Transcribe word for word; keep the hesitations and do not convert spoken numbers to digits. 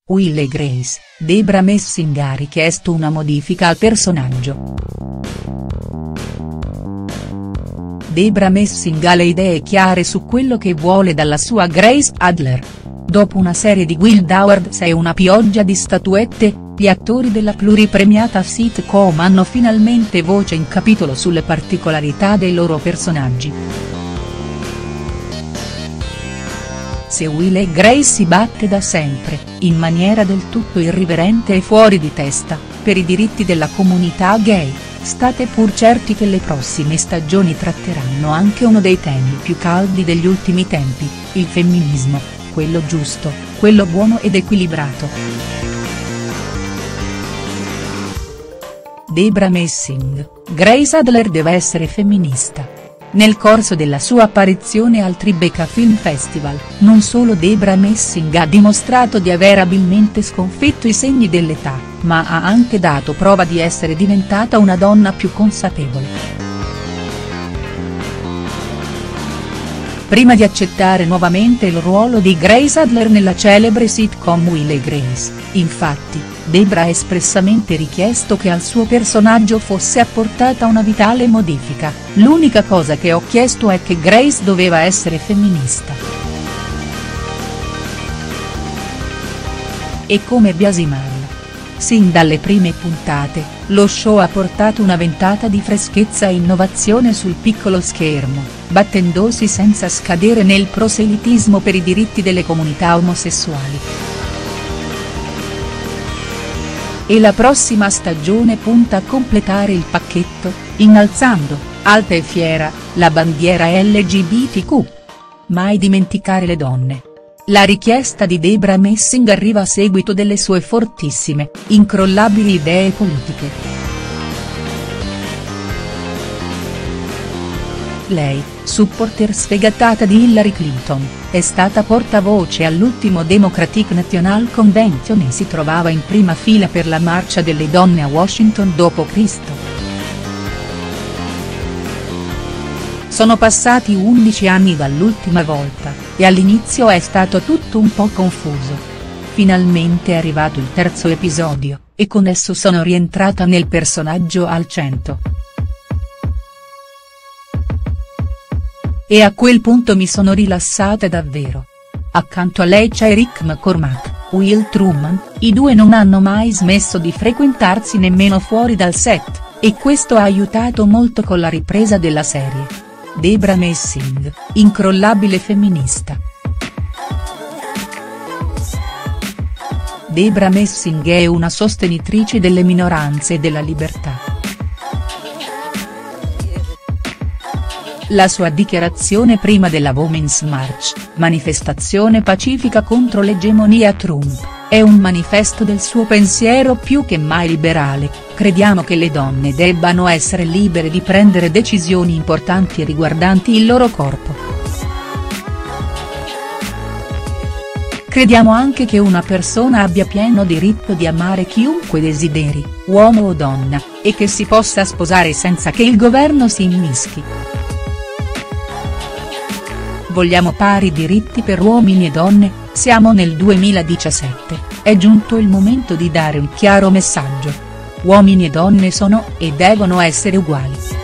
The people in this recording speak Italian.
Will e Grace, Debra Messing ha richiesto una modifica al personaggio. Debra Messing ha le idee chiare su quello che vuole dalla sua Grace Adler. Dopo una serie di Guild Awards e una pioggia di statuette, gli attori della pluripremiata sitcom hanno finalmente voce in capitolo sulle particolarità dei loro personaggi. Se Will e Grace si batte da sempre, in maniera del tutto irriverente e fuori di testa, per i diritti della comunità gay, state pur certi che le prossime stagioni tratteranno anche uno dei temi più caldi degli ultimi tempi, il femminismo, quello giusto, quello buono ed equilibrato. Debra Messing, Grace Adler deve essere femminista. Nel corso della sua apparizione al Tribeca Film Festival, non solo Debra Messing ha dimostrato di aver abilmente sconfitto i segni dell'età, ma ha anche dato prova di essere diventata una donna più consapevole. Prima di accettare nuovamente il ruolo di Grace Adler nella celebre sitcom Will e Grace, infatti, Debra ha espressamente richiesto che al suo personaggio fosse apportata una vitale modifica: "L'unica cosa che ho chiesto è che Grace doveva essere femminista". E come biasimarla? Sin dalle prime puntate, lo show ha portato una ventata di freschezza e innovazione sul piccolo schermo, battendosi senza scadere nel proselitismo per i diritti delle comunità omosessuali. E la prossima stagione punta a completare il pacchetto, innalzando, alta e fiera, la bandiera L G B T Q. Mai dimenticare le donne. La richiesta di Debra Messing arriva a seguito delle sue fortissime, incrollabili idee politiche. Lei, supporter sfegatata di Hillary Clinton, è stata portavoce all'ultimo Democratic National Convention e si trovava in prima fila per la marcia delle donne a Washington dopo Cristo. Sono passati undici anni dall'ultima volta, e all'inizio è stato tutto un po' confuso. Finalmente è arrivato il terzo episodio, e con esso sono rientrata nel personaggio al cento. E a quel punto mi sono rilassata davvero. Accanto a lei c'è Rick McCormack, Will Truman, i due non hanno mai smesso di frequentarsi nemmeno fuori dal set, e questo ha aiutato molto con la ripresa della serie. Debra Messing, incrollabile femminista. Debra Messing è una sostenitrice delle minoranze e della libertà. La sua dichiarazione prima della Women's March, manifestazione pacifica contro l'egemonia Trump, è un manifesto del suo pensiero più che mai liberale: crediamo che le donne debbano essere libere di prendere decisioni importanti riguardanti il loro corpo. Crediamo anche che una persona abbia pieno diritto di amare chiunque desideri, uomo o donna, e che si possa sposare senza che il governo si immischi. Vogliamo pari diritti per uomini e donne, siamo nel duemiladiciassette, è giunto il momento di dare un chiaro messaggio. Uomini e donne sono, e devono essere uguali.